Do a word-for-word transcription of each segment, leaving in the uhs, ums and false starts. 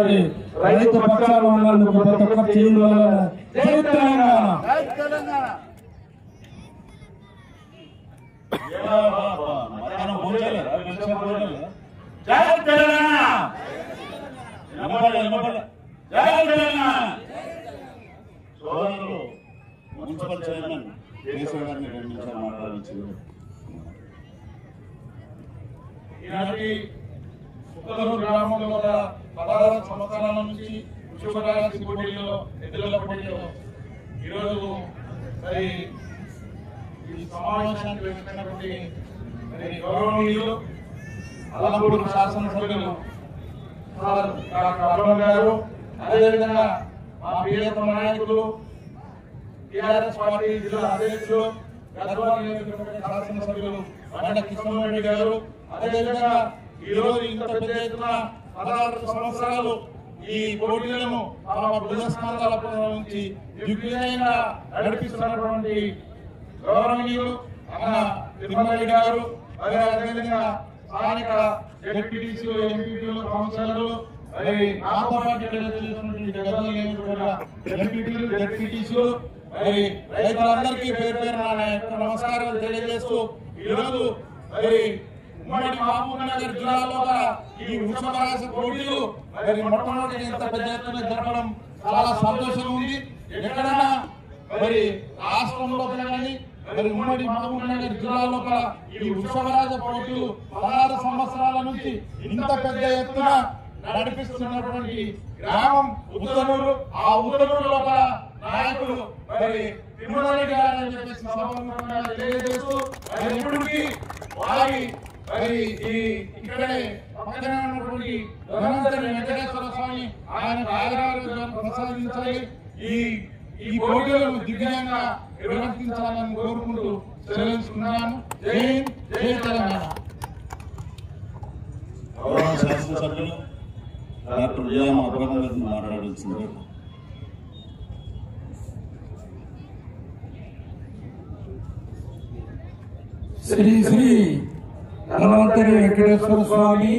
కష్టపడి రైతు పక్షాలు ఉన్నందుకు ప్రతి ఒక్కరు చేయాలి. జై తెలంగాణ. జై తెలంగాణ. జై తెలంగాణ. సోదరులు మున్సిపల్ చైర్మన్ కేశవ్ గారిని రెండు నిమిషాలు మాట్లాడించారు. ఈనాటి ఉత్తరూరు గ్రామంలో కూడా పదహారు సంవత్సరాల నుంచి ఉషుపరాజు పోటీలో ఎద్దుల పోటీలో ఈరోజు మరి ఈ సమావేశానికి వెళ్తున్నటువంటి మరి గౌరవనీయులు అలంపూర్ శాసనసభ్యులు డాక్టర్ అబ్రహం గారు, అదేవిధంగా మా ప్రియతమ నాయకులు టిఆర్ఎస్ పార్టీ జిల్లా అధ్యక్షులు గద్వాల శాసనసభ్యులు బండ కృష్ణమోహన్ గారు, అదేవిధంగా ఈ రోజు ఇంత పెద్ద ఎత్తున పదహారు సంవత్సరాలు ఈ పోటీలను తమ బృహస్కంధాల నుంచి దిగ్విజయంగా నడిపిస్తున్నటువంటి గౌరవనీయులు అన్న తిరుమలరెడ్డి గారు, అదేవిధంగా స్థానిక జెడ్పీటీసీలు, ఎంపీటీలు, కౌన్సిలర్లు, మరి నాతో పాటు చేస్తున్నటువంటి ఎంపీటీలు, జెడ్పీటీసీలు, మరి రైతులందరికీ పేరు పేరు నా యొక్క నమస్కారాలు తెలియజేస్తూ ఈరోజు మరి ఉమ్మడి మహబూబ్ నగర్ జిల్లాలో ఈ వృషభరాశి పోటీలు మరి మొట్టమొదటి ఇంత పెద్ద ఎత్తున జరపడం చాలా సంతోషంగా ఉంది. ఎక్కడైనా మరి రాష్ట్రంలో కానీ మరి ఉమ్మడి మహబూబ్ నగర్ జిల్లాలో ఈ వృషభరాజ పోటీలు పదహారు సంవత్సరాల నుంచి ఇంత పెద్ద ఎత్తున నడిపిస్తున్నటువంటి గ్రామం ఉత్తనూరు. ఆ ఉత్తనూరు లోపల నాయకులు మరి తిరుమలరెడ్డి గారు అని చెప్పేసి సభాముఖంగా తెలియజేస్తూ మరి ఇప్పటికీ వారి మరి ఈ ఇక్కడే పక్కనే ఉన్నటువంటి ధనంతరి వెంకటేశ్వర స్వామి ఆయన ఆదరారోగ్యాన్ని ప్రసాదించాలి. ఈ ఈ పోటీలను దిగ్విజయంగా నిర్వర్తించాలని కోరుకుంటూ సెలవుకున్నాను. జై జై తెలంగాణ. శాసనసభ్యులు డాక్టర్ విజయం అబ్రహం గారిని మాట్లాడాల్సింది. శ్రీ శ్రీ ధన్వంతరి వెంకటేశ్వర స్వామి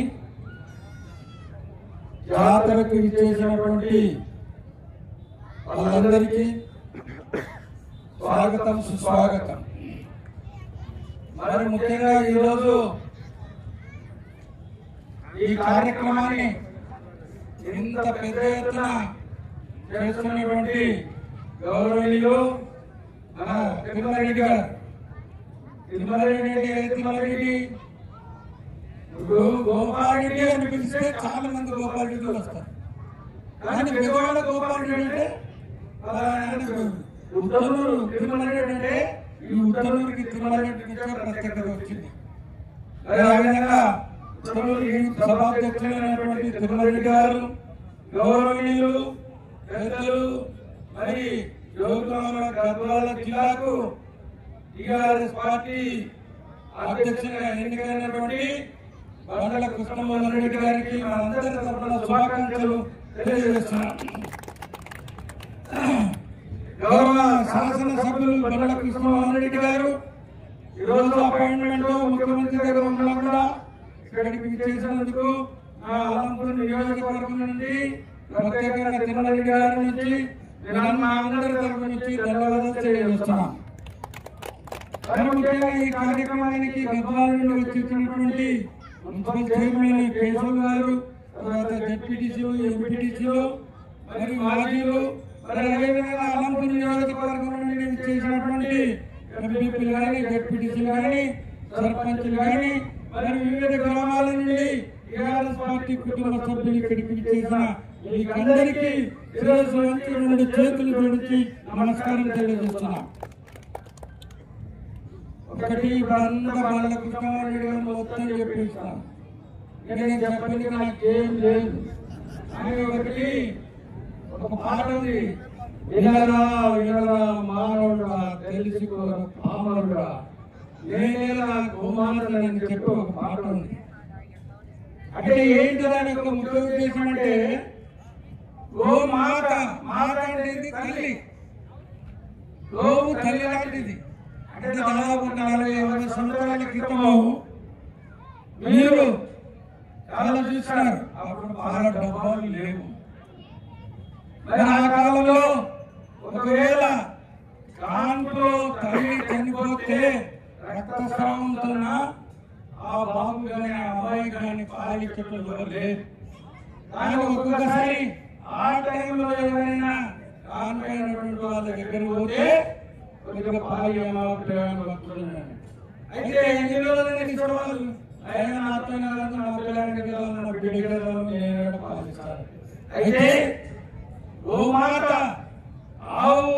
జాతరకు విచ్చేసినటువంటి వాళ్ళందరికీ స్వాగతం, సుస్వాగతం. మరి ముఖ్యంగా ఈరోజు ఈ కార్యక్రమాన్ని ఇంత పెద్ద ఎత్తున చేస్తున్నటువంటి గౌరవనీయులు తిరుమలరెడ్డి గారు. తిరుమలరెడ్డి తిరుమలరెడ్డి గోపాల్ రెడ్డి అని పిలిస్తే చాలా మంది గోపాల్ రెడ్డి వస్తారు. కానీ విజయవాడ గోపాల్ రెడ్డి అంటే ఉత్తనూరు తిరుమలరెడ్డి అంటే ఈ ఉత్తనూరుకి తిరుమలరెడ్డి నుంచి ప్రత్యేకత వచ్చింది. అదేవిధంగా ఉత్తనూరు సభాధ్యక్షులైనటువంటి తిరుమలరెడ్డి గారు, గౌరవనీయులు పెద్దలు, మరి గద్వాల జిల్లాకు టిఆర్ఎస్ పార్టీ అధ్యక్షులుగా ఎన్నికైనటువంటి బండల కృష్ణమోహన్ రెడ్డి గారికి మనందరి తరఫున శుభాకాంక్షలు తెలియజేస్తున్నాం. గౌరవ శాసనసభ్యులు బండల కృష్ణమోహన్ రెడ్డి గారు ఈరోజు అపాయింట్మెంట్ ముఖ్యమంత్రి దగ్గర ఉండడం కూడా ఇక్కడికి చేసినందుకు మా అలంపూర్ నియోజకవర్గం నుండి ప్రత్యేకంగా తిరుమలరెడ్డి గారి నుంచి మా అందరి తరఫు నుంచి ధన్యవాదాలు తెలియజేస్తున్నాం. మరి ముఖ్యంగా ఈ కార్యక్రమానికి గద్వాల నుండి వచ్చేసినటువంటి మున్సిపల్ చైర్మన్ కేశవ్ గారు, తర్వాత జెడ్పీటీసీలు, ఎంపీటీసీలు, మరి మాజీలు, మరి అదేవిధంగా అలంపూర్ నియోజకవర్గం నుండి చేసినటువంటి ఎంపీపీలు కానీ, జెడ్పీటీసీలు కానీ, సర్పంచ్లు కానీ, మరి వివిధ గ్రామాల నుండి టిఆర్ఎస్ పార్టీ కుటుంబ సభ్యులు ఇక్కడికి చేసిన మీకందరికీ శిరస్సు వంచి రెండు చేతులు జోడించి నమస్కారం తెలియజేస్తున్నాం. ఒకటి బండ బండ్ల కృష్ణమోహన్ రెడ్డి గారు మొత్తం చెప్పిస్తాం. నేను చెప్పండి నాకేం లేదు అని ఒకటి ఒక పాట ఉంది. వినరా వినరా మానవుడా తెలుసుకో పామరుడా నేనేలా గోమాతని చెప్పి ఒక పాట ఉంది. అంటే ఏంటి దాని యొక్క ముఖ్య ఉద్దేశం అంటే గోమాత, మాత అనేది తల్లి, గోవు తల్లి లాంటిది. అంటే దాదాపు నలభై యాభై సంవత్సరాల క్రితము మీరు చాలా చూస్తున్నారు. అప్పుడు పాల డబ్బాలు లేవు, మరి ఆ కాలంలో ఒకవేళ కాన్పులో తల్లి చనిపోతే రక్తస్రావంతో ఆ బాబు కానీ ఆ అబ్బాయి కానీ పాలించేటోళ్ళు ఎవరు లేరు. కానీ ఒక్కొక్కసారి ఆ టైంలో ఎవరైనా కాన్పైనటువంటి వాళ్ళ దగ్గర పోతే కొద్దిగా పాలి ఏమవుతాయని భక్తులున్నాను. అయితే ఎన్ని రోజులైనా తీసుకోవాలి అయినా నాతో నా పిల్లలకి కదా నా బిడ్డ కదా నేను పాలిస్తాను. అయితే గోమాత ఆవు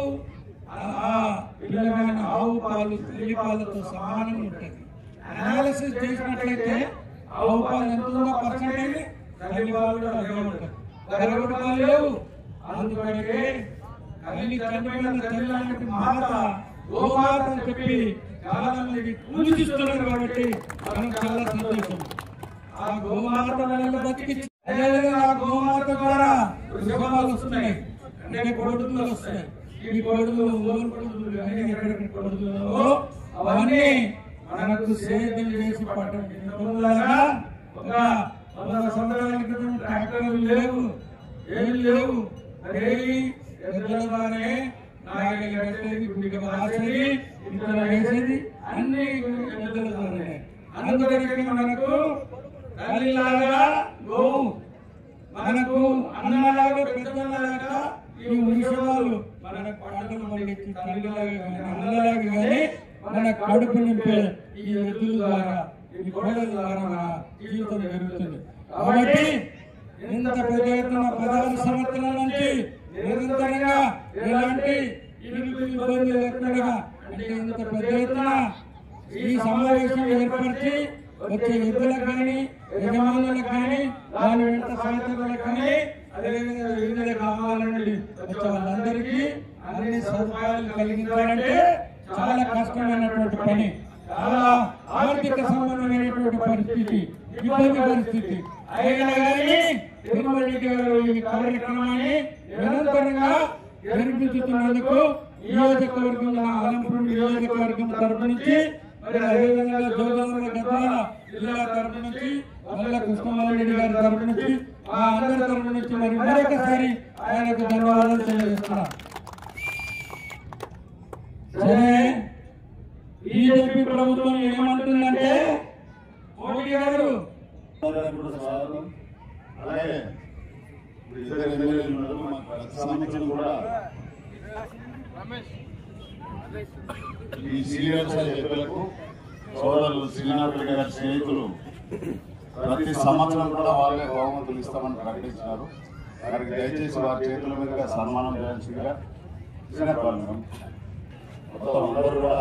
పిల్లలైన ఆవు పాలు తల్లి పాలతో సమానంగా ఉంటుంది. అనాలిసిస్ చేసినట్లయితే ఆవు పాలు ఎంత ఉందో పర్సెంటేజ్ తల్లి పాలు కూడా అదే ఉంటుంది. గర్భవతి పాలు లేవు. అందుకనే తల్లి చనిపోయిన తల్లి లాంటి మాత గోమాత అని చెప్పి చాలా మంది పూజిస్తున్నారు. కాబట్టి మనం చాలా సంతోషం. ఆ గోమాత మనల్ని బతికించి అదేవిధంగా ఆ గోమాత ద్వారా శుభాలు వస్తున్నాయి, అంటే కొడుకులు వస్తున్నాయి. ఈ కొడుకులు ఊరు కొడుకులు అన్ని ఎక్కడెక్కడ కొడుకులో అవన్నీ మనకు సేద్యం చేసి పట్టణంలాగా ఒక వంద సంవత్సరాల క్రితం ట్రాక్టర్లు లేవు, ఏమి లేవు. డైలీ ఎద్దులగానే నాగలి కట్టేది, గుడికి రాసేది, ఇంట్లో వేసేది అన్ని ఎద్దులగానే. అందుకని మనకు తల్లిలాగా గోవు, మనకు అన్నలాగా పెద్దలాగా ఈ ఉత్సవాలు మనకు పంటలు పండించి తల్లిలాగా కానీ అన్నలాగా కానీ మన కడుపు నింపే ఈ ఎద్దుల ద్వారా ఈ గొడవల ద్వారా మన జీవితం జరుగుతుంది. కాబట్టి ఇంత పెద్ద ఎత్తున పదహారు సంవత్సరాల నుంచి నిరంతరంగా ఎలాంటి ఇబ్బంది లేకుండా అంటే ఇంత పెద్ద ఎత్తున ఈ సమావేశం ఏర్పరిచి వచ్చే ఎద్దులకు కానీ యజమానులకు కానీ దాని వెంట సహచరులకు కానీ అదేవిధంగా వివిధ గ్రామాల నుండి వచ్చే వాళ్ళందరికీ అన్ని సదుపాయాలు కలిగించాలంటే చాలా కష్టమైనటువంటి పని, చాలా ఆర్థిక సంబంధమైనటువంటి పరిస్థితి, ఇబ్బంది పరిస్థితి. అయినా కానీ తిరుమల గారు ఈ కార్యక్రమాన్ని నిరంతరంగా జరిపించుతున్నందుకు నియోజకవర్గం అలంపూర్ నియోజకవర్గం తరపు నుంచి మరి అదేవిధంగా జోగులాంబ గద్వాల జిల్లా తరపు నుంచి మల్ల కృష్ణమారెడ్డి గారి తరపు నుంచి ఆ అందరి తరపు నుంచి మరి మరొకసారి ఆయనకు ధన్యవాదాలు తెలియజేస్తున్నా. సరే, బీజేపీ ప్రభుత్వం ఏమంటుందంటే మోడీ గారు అలాగే ఇద్దరు ఎమ్మెల్యేలు సంబంధించిన కూడా ఈ సీనియర్స్ ఎమ్మెల్యేలకు సోదరులు శ్రీనాథ్ గారి స్నేహితులు ప్రతి సంవత్సరం కూడా వాళ్ళే బహుమతులు ఇస్తామని ప్రకటించినారు. వారికి దయచేసి వారి చేతుల మీదుగా సన్మానం చేయాల్సిందిగా వినపాలను మొత్తం అందరూ కూడా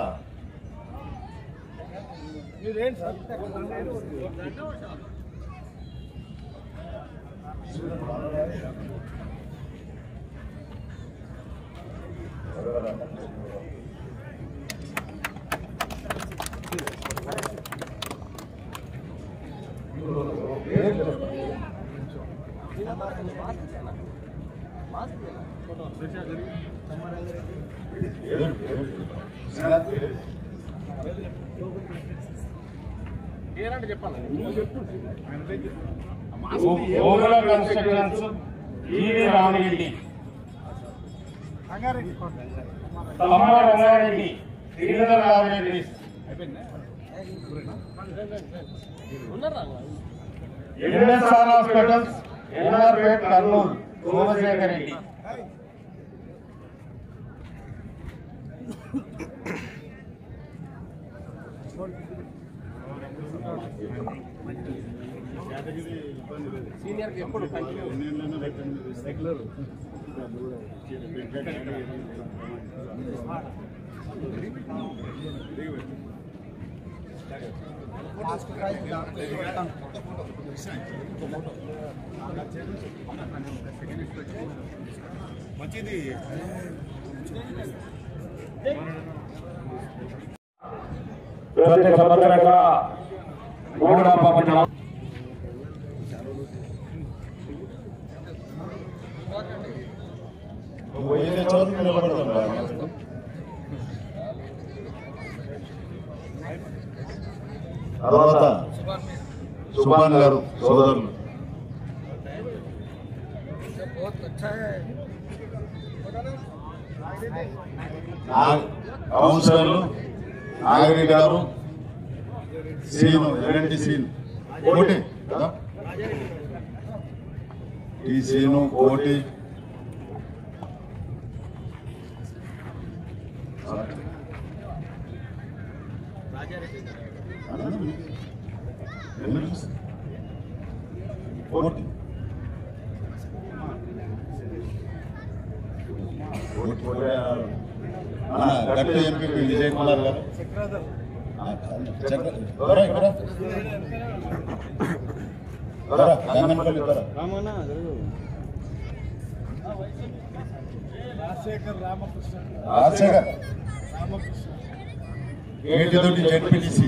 ఓగుల కన్స్ట్రక్షన్స్ ఈవి రామిరెడ్డి, తమ్మ Rangareddy, Sridhar Ramireddy, NSR hospitals NR Pet Kurnool Somasekhar Reddy, senior ఎప్పుడు రెగ్యులర్ మంచిది. సంవత్సరంగా తర్వాత సుభాన్ గారు సోదరులు కౌన్సిలర్లు నాగరి గారు, సీను ఎలాంటి సీన్ కోటి కదా, ఈ సీను కోటి, కోటి గట్టి ఎంపీ విజయ్ కుమార్ గారు, రాజశేఖర్ ఏటితోటి జెడ్పీటీసీ,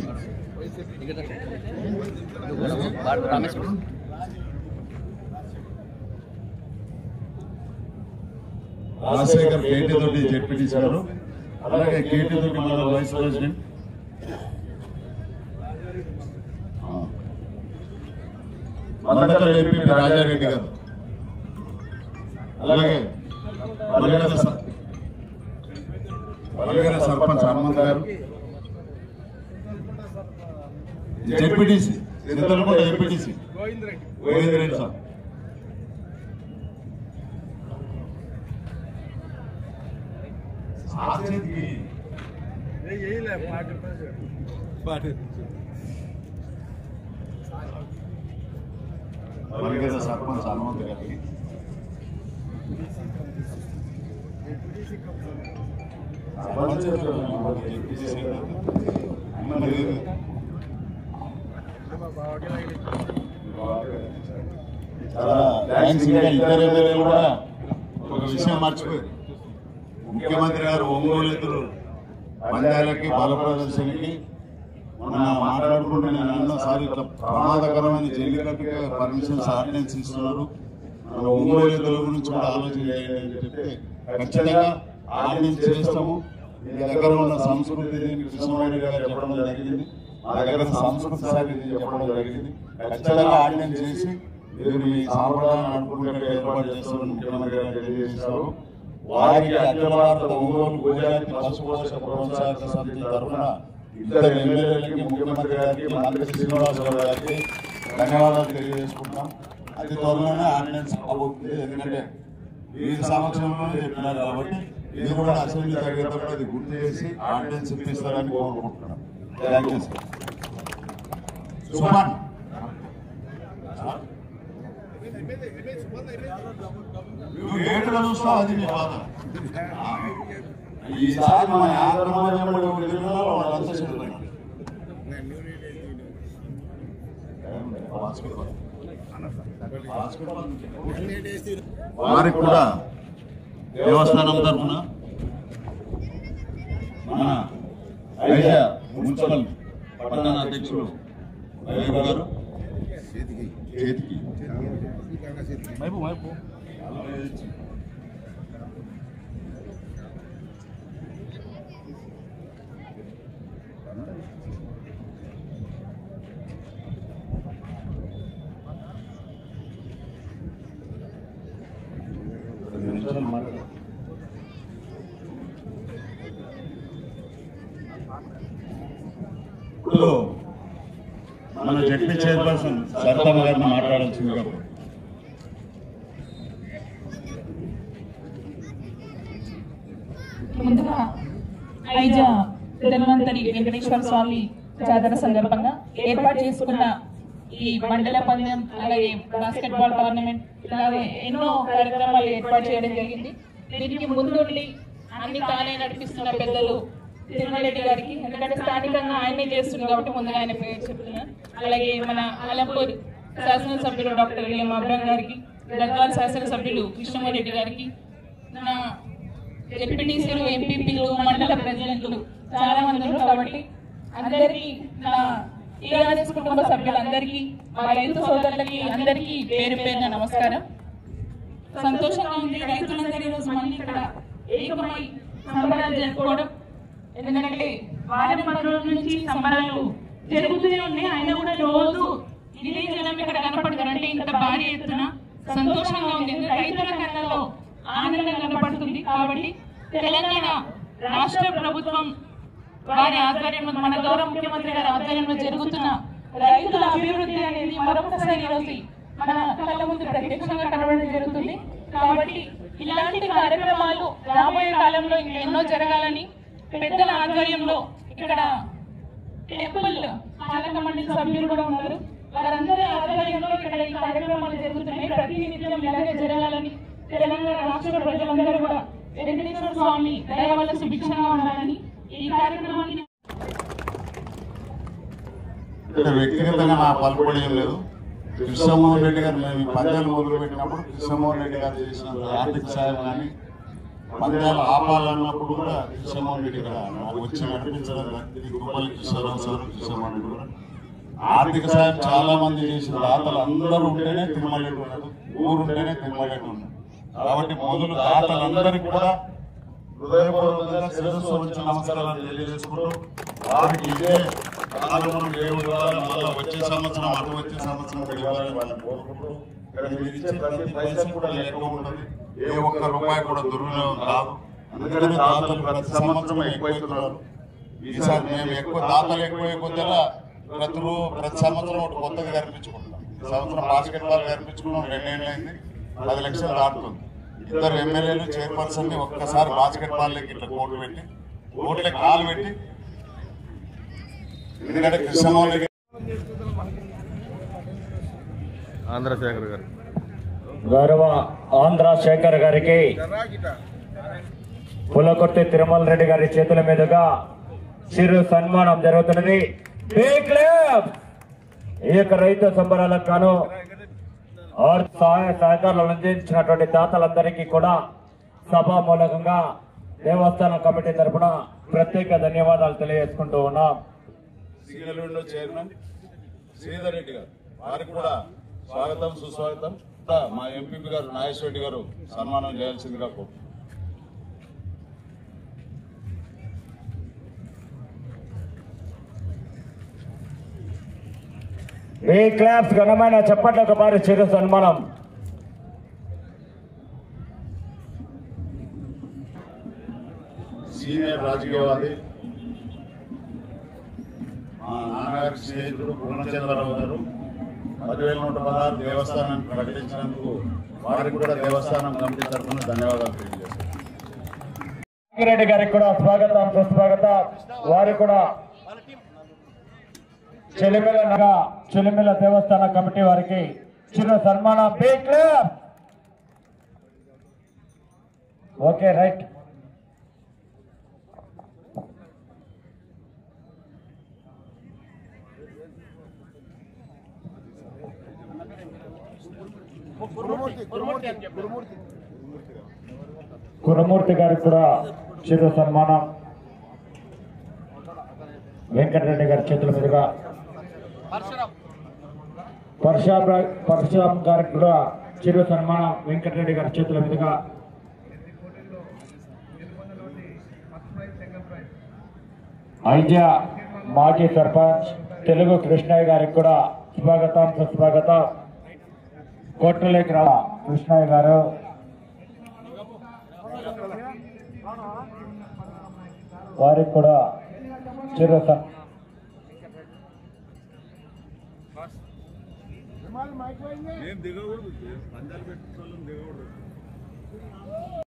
రాజశేఖర్ కేటీతోటి జెడ్పీటీసీ గారు, అలాగే కేటీతోటి మన vice president Mandakal MP Rajareddy గారు, అలాగే పల్లెగల సర్పంచ్ హనుమంత్ గారు, ZPTC Chintalaputa MPTC Govind Reddy sir, Pallegala sarpanch Hanumanth గారికి, చాలా థ్యాంక్స్. ఇంకా ఇద్దరు ఎమ్మెల్యేలు కూడా ఒక విషయం మర్చిపోయారు. ముఖ్యమంత్రి గారు ఒంగోలు ఎదురు పందాలకి బల ప్రదర్శనకి మొన్న మాట్లాడుకుంటే నేను అన్నసారి ఇట్లా ప్రమాదకరమైన జల్లికట్టుగా పర్మిషన్స్ ఆర్డినెన్స్ ఇస్తున్నారు, మన ఒంగోలు ఎదురు గురించి కూడా ఆలోచన చేయండి అని చెప్తే ఖచ్చితంగా ఆర్డినెన్స్ చేస్తాము. మీ దగ్గర ఉన్న సంస్కృతి కృష్ణమారెడ్డి గారు చెప్పడం జరిగింది, మా దగ్గర సంస్కృతి శాఖ చెప్పడం జరిగింది. ఖచ్చితంగా ఆర్డినెన్స్ చేసి మీరు మీ సాంప్రదాయాన్ని నడుపుకునేట్టు ఏర్పాటు చేస్తారని ముఖ్యమంత్రి గారు తెలియజేశారు. వారికి అఖిల భారత ఒంగోలు గుజరాతీ పశుపోషక ప్రోత్సాహక సమితి తరఫున ఇద్దరు ఎమ్మెల్యేలకి, ముఖ్యమంత్రి గారికి, మంత్రి శ్రీనివాసరావు గారికి ధన్యవాదాలు తెలియజేసుకుంటాం. అతి త్వరలోనే ఆర్డినెన్స్ అవుతుంది, ఎందుకంటే వీరి సంవత్సరంలోనే చెప్పినారు కాబట్టి మీరు కూడా అసెంబ్లీ తరగతి అది గుర్తు చేసి ఆర్డినెన్స్ ఇప్పిస్తారని కోరుకుంటున్నాం. Thank you sir. సుమన్ నువ్వు ఏడుగా చూస్తావు, అది నీ బాధ. ఈసారి మన వారికి కూడా దేవస్థానం తరఫున మన ఐజా మున్సిపల్ పట్టణ అధ్యక్షులు వైపు గారు చేతికి వైపు వైపు ఇప్పుడు మన జడ్పీ చైర్పర్సన్ సరితమ్మ గారిని మాట్లాడాల్సిందిగా. ముందుగా ఐజా ధన్వంతరి వెంకటేశ్వర స్వామి జాతర సందర్భంగా ఏర్పాటు చేసుకున్న ఈ మండల పందెం, అలాగే బాస్కెట్ బాల్ టోర్నమెంట్, ఇలాగే ఎన్నో కార్యక్రమాలు ఏర్పాటు చేయడం జరిగింది. దీనికి ముందుండి అన్ని తానే నడిపిస్తున్న పెద్దలు తిరుమలరెడ్డి గారికి, ఎందుకంటే స్థానికంగా ఆయనే చేస్తుంది కాబట్టి ముందుగా ఆయన పేరు చెప్తున్నాను. అలాగే మన అలంపూర్ శాసనసభ్యులు డాక్టర్ ఎం అబ్రాం గారికి, గద్వాల శాసనసభ్యులు కృష్ణమారెడ్డి గారికి, నా జెడ్పీటీసీలు, ఎంపీపీలు, మండల ప్రెసిడెంట్లు చాలా మంది ఉన్నారు కాబట్టి అందరికీ, నా టీఆర్ఎస్ కుటుంబ సభ్యులందరికీ, మా రైతు సోదరులకి అందరికీ పేరు పేరున నమస్కారం. సంతోషంగా ఉంది రైతులందరూ ఈరోజు మళ్ళీ ఇక్కడ ఏకమై సంబరాలు జరుపుకోవడం. ఎందుకంటే వారం పది రోజుల నుంచి సంబరాలు జరుగుతూనే ఉన్నాయి, అయినా కూడా రోజు ఇదే జనం ఇక్కడ కనపడతారు. అంటే ఇంత భారీ ఎత్తున సంతోషంగా ఉంది, రైతుల కళ్ళలో ఆనందం కనపడుతుంది. కాబట్టి తెలంగాణ రాష్ట్ర ప్రభుత్వం వారి ఆధ్వర్యంలో మన గౌరవ ముఖ్యమంత్రి గారి ఆధ్వర్యంలో జరుగుతున్న రైతుల అభివృద్ధి అనేది మరొకసారి ఈరోజు మన కళ్ళ ముందు ప్రత్యక్షంగా కనబడడం జరుగుతుంది. కాబట్టి ఇలాంటి కార్యక్రమాలు రాబోయే కాలంలో ఇంకా ఎన్నో జరగాలని పెద్దల ఆధ్వర్యంలో ఇక్కడ టెంపుల్ పాలక మండలి సభ్యులు కూడా ఉన్నారు. వారందరి ఆధ్వర్యంలో ఇక్కడ ఈ కార్యక్రమాలు జరుగుతున్నాయి. ప్రతి నిత్యం ఇలాగే జరగాలని తెలంగాణ రాష్ట్ర ప్రజలందరూ కూడా వెంకటేశ్వర స్వామి దయ వల్ల సుభిక్షంగా ఉండాలని ఈ కార్యక్రమాన్ని వ్యక్తిగతంగా నా పలుకుబడి ఏం లేదు. కృష్ణమోహన్ రెడ్డి గారు మేము ఈ పంద్యాలు మొదలు పెట్టినప్పుడు కృష్ణమోహన్ రెడ్డి గారు చేసిన ఆర్థిక సాయం కానీ పంద్యాలు ఆపాలన్నప్పుడు కూడా కృష్ణమోహన్ రెడ్డి గారు నాకు వచ్చి నడిపించడం గుబ్బల్లి కృష్ణరావు సార్ కృష్ణమోహన్ రెడ్డి కూడా ఆర్థిక సాయం చాలా మంది చేసిన దాతలు అందరూ ఉంటేనే తిరుమలరెడ్డి ఉన్నాడు, ఊరు ఉంటేనే తిరుమలరెడ్డి ఉన్నాడు. కాబట్టి మొదలు దాతలందరికీ కూడా హృదయపూర్వకంగా శిరస్సు వచ్చి నమస్కారాలు తెలియజేసుకుంటూ వారికి ఇదే కాలంలో దేవుడు మళ్ళీ వచ్చే సంవత్సరం అటు వచ్చే సంవత్సరం ఇవ్వాలని వాళ్ళని కోరుకుంటూ ఇక్కడ మీరు ఇచ్చే ప్రతి పైసా కూడా లెక్క ఉంటుంది. ఏ ఒక్క రూపాయి కూడా దుర్వినియోగం కాదు. అందుకనే దాతలు ప్రతి సంవత్సరం ఎక్కువైతున్నారు. ఈసారి మేము ఎక్కువ దాతలు ఎక్కువ కొద్దిగా ప్రతి రూ ప్రతి సంవత్సరం ఒకటి కొత్తగా కనిపించుకుంటున్నాం. ఈ సంవత్సరం బాస్కెట్ బాల్ కనిపించుకున్నాం, రెండేళ్ళు అయింది, పది లక్షలు దాటుతుంది. ఇద్దరు ఎమ్మెల్యేలు చైర్పర్సన్ ని ఒక్కసారి బాస్కెట్ బాల్ లెక్క ఇట్లా కోట్లు పెట్టి కోట్లే కాలు పెట్టి ఎందుకంటే కృష్ణమోహన్ రెడ్డి ఆంధ్రశేఖర్ గారు గౌరవ ఆంధ్రశేఖర్ గారికి పులకొర్తి తిరుమల రెడ్డి గారి చేతుల మీదుగా చిరు సన్మానం జరుగుతున్నది. ఈ యొక్క రైతు సంబరాలకు గాను సహాయ సహకారాలు అందించినటువంటి దాతలందరికీ కూడా సభామూలకంగా దేవస్థానం కమిటీ తరఫున ప్రత్యేక ధన్యవాదాలు తెలియజేసుకుంటూ ఉన్నాం. సింగల్ చైర్మన్ శ్రీధర్ రెడ్డి గారు వారికి కూడా స్వాగతం సుస్వాగతం. మా ఎంపీ గారు నాగేశ్వర రెడ్డి గారు సన్మానం చేయాల్సిందిగా కోరు. ఈ క్లాస్ ఘనమైన చెప్పండి ఒక వారి చిరు సన్మానం. సీనియర్ రాజకీయవాది మా నాన్నగారి స్నేహితుడు పూర్ణచంద్రరావు గారు పదివేల నూట పదహారు దేవస్థానాన్ని ప్రకటించినందుకు వారికి కూడా దేవస్థానం కమిటీ తరఫున ధన్యవాదాలు తెలియజేస్తారు. రెడ్డి గారికి కూడా స్వాగతం సుస్వాగతం. వారు కూడా చెలిమిల చెలిమిల దేవస్థాన కమిటీ వారికి చిన్న సన్మానం. Okay right. కురమూర్తి గారికి కూడా చిరు సన్మానం. వెంకటరెడ్డి గారి చేతుల మీదుగా పరశురామ్ పరశురామ్ గారికి కూడా చిరు సన్మానం. వెంకటరెడ్డి గారి చేతుల మీదుగా ఐజా మాజీ సర్పంచ్ తెలుగు కృష్ణయ్య గారికి కూడా స్వాగతం సుస్వాగతం. కోట్లలేకి రా కృష్ణయ్య గారు వారికి కూడా చిరు దిగకూడదు.